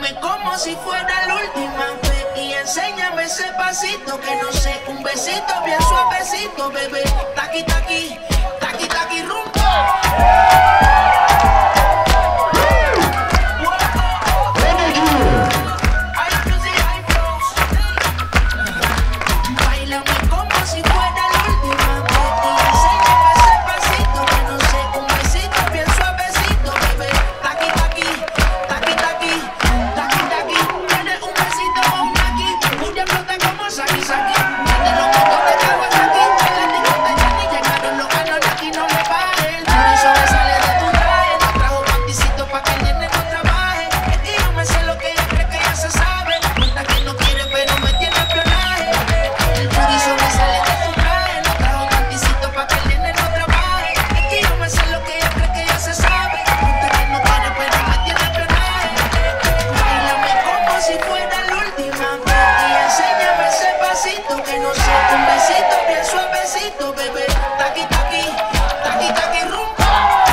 Bailame como si fuera la última vez y enséñame ese pasito que no sé, un besito bien suavecito, bebé. Taqui, taqui, taqui, taqui, rumba. Que no sé, un besito bien suavecito, bebé. Taqui, taqui, taqui, taqui, rumba.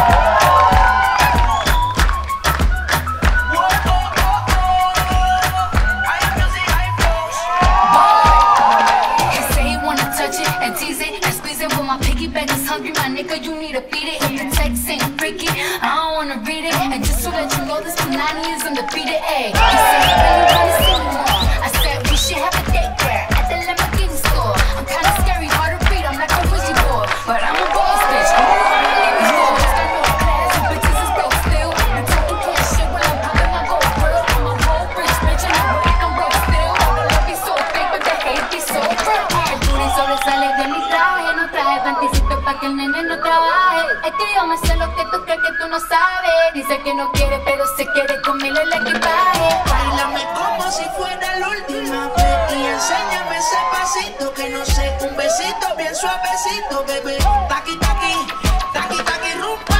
He say he wanna touch it and tease it and squeeze it. But my piggyback is hungry, my nigga, you need to feed it. If the text ain't freaky, I don't wanna read it. And just so that you know, this Punani is undefeated. Ayy, he said he really wanna see me more. I said we should have a date there at the Lamborghini store. I'm kinda scary, hard to read, I'm like a wizard boy, but I'm a boss bitch. I'm a nigga for just got no class, you bitches is broke still. You talking cash shit when I'm popping my gold grill. I'm a whole rich bitch and I'm broke, still. The love be so fake, but the hate be so real. El booty sobresale de mi traje, no traje panticito pa' que el nene no trabaje. Es que yo me sé lo que tú crees que tú no sabes. Dice que no quiere, pero se quiere comerle el equipaje. Bailame como si fuera la última vez y enséñame ese pasito que no sé, un besito bien suavecito, bebé. Taqui, taqui, taqui, taqui, rumba.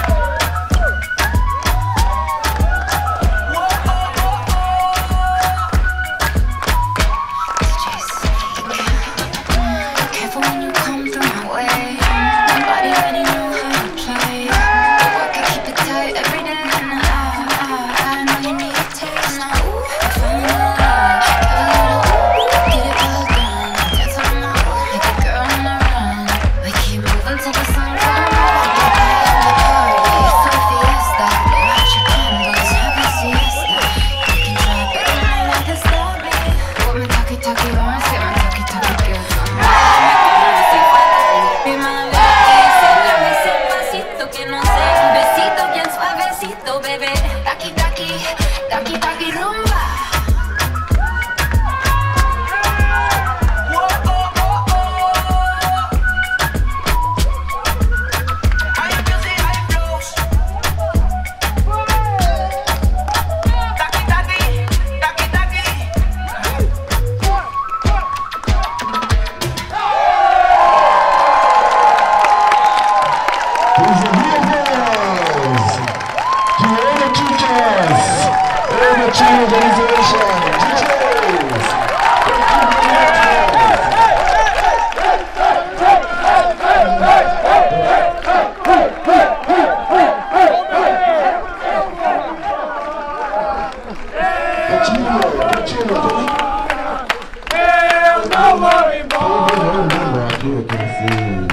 Careful when you come through my way. Nobody really know how to play. But I can keep it tight every day. I know you need a taste now. If I'm in love, get it all done. Dance on my own, like a girl on the run. We keep moving till the sun comes up. The party, it's a fiesta. Watch your condos, have a siesta. You can drop it, and I like to stop me. Put my talkie-talkie on, sit my talkie-talkie girl. Be my lady, enséñame ese pasito que no sé, un besito bien suavecito, bebé. Taqui, taqui, taqui, taqui, rumba. Don't worry, boy.